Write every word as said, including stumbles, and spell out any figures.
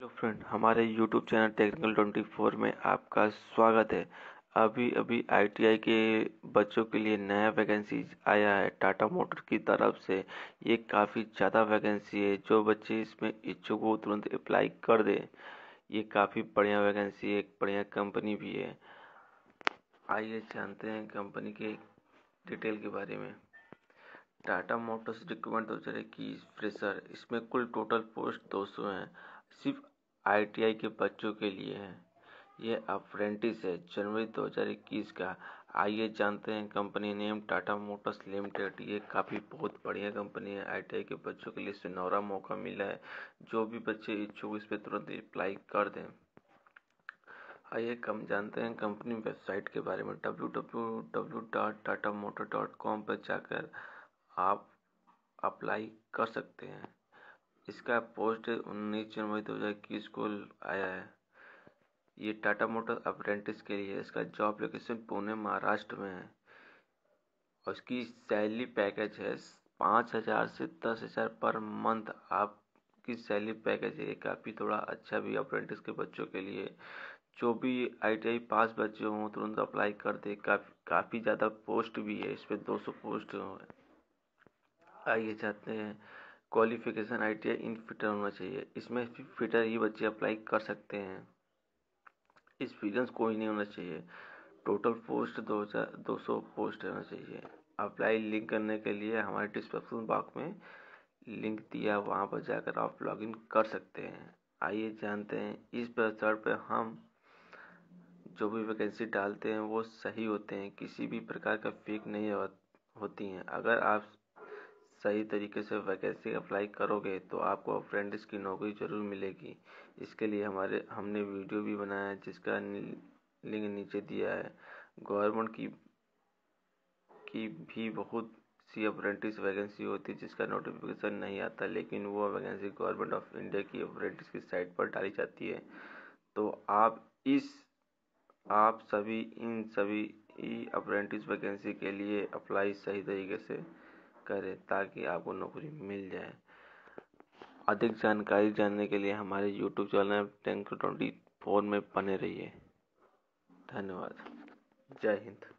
Hello friend, हमारे YouTube channel technical twenty four में आपका स्वागत है। अभी अभी आईटीआई के बच्चों के लिए नया वैकेंसी आया है टाटा मोटर की तरफ से। ये काफ़ी ज़्यादा वैकेंसी है। जो बच्चे इसमें इच्छुक हो तुरंत अप्लाई कर दे। ये काफ़ी बढ़िया वैकेंसी है, एक बढ़िया कंपनी भी है। आइए जानते हैं कंपनी के डिटेल के बारे में। टाटा मोटर्स रिक्रूटमेंट दो हज़ार इक्कीस फ्रेशर, इसमें कुल टोटल पोस्ट दो सौ हैं। सिर्फ आईटीआई के बच्चों के लिए है। ये अप्रेंटिस है, जनवरी दो हज़ार इक्कीस का। आइए जानते हैं company name Tata motors limited. ये काफ़ी बहुत बढ़िया कंपनी है। आईटीआई के बच्चों के लिए सुनहरा मौका मिला है। जो भी बच्चे इच्छुक इस पर तुरंत अप्लाई कर दें। आइए कम जानते हैं कंपनी वेबसाइट के बारे में। W W W dot Tata motor dot com पर जाकर आप अप्लाई कर सकते हैं। इसका पोस्ट उन्नीस जनवरी दो हज़ार इक्कीस को आया है। ये टाटा मोटर अप्रेंटिस के लिए है। इसका जॉब लोकेशन पुणे महाराष्ट्र में है और इसकी सैलरी पैकेज है पाँच हज़ार से दस हज़ार पर मंथ आपकी सैलरी पैकेज है। काफ़ी थोड़ा अच्छा भी अप्रेंटिस के बच्चों के लिए। जो भी आईटीआई पास बच्चे हों तुरंत अप्लाई कर दे। काफ़ी काफ़ी ज़्यादा पोस्ट भी है, इस पर दो सौ पोस्ट है। आइए चाहते हैं क्वालिफिकेशन आईटीआई इन फिटर होना चाहिए। इसमें फिटर ही बच्चे अप्लाई कर सकते हैं। एक्सपीरियंस कोई नहीं होना चाहिए। टोटल पोस्ट दो हज़ार दो सौ पोस्ट होना चाहिए। अप्लाई लिंक करने के लिए हमारे डिस्क्रिप्शन बॉक्स में लिंक दिया, वहाँ पर जाकर आप लॉगिन कर सकते हैं। आइए जानते हैं इस वेबसाइट पर हम जो भी वैकेंसी डालते हैं वो सही होते हैं, किसी भी प्रकार का फेक नहीं होती हैं। अगर आप सही तरीके से वैकेंसी अप्लाई करोगे तो आपको अप्रेंटिस की नौकरी ज़रूर मिलेगी। इसके लिए हमारे हमने वीडियो भी बनाया है जिसका लिंक नीचे दिया है। गवर्नमेंट की की भी बहुत सी अप्रेंटिस वैकेंसी होती है जिसका नोटिफिकेशन नहीं आता, लेकिन वो वैकेंसी गवर्नमेंट ऑफ इंडिया की अप्रेंटिस की साइट पर डाली जाती है। तो आप इस आप सभी इन सभी अप्रेंटिस वैकेंसी के लिए अप्लाई सही तरीके से करें ताकि आपको नौकरी मिल जाए। अधिक जानकारी जानने के लिए हमारे YouTube channel technical twenty four में बने रहिए। धन्यवाद। जय हिंद।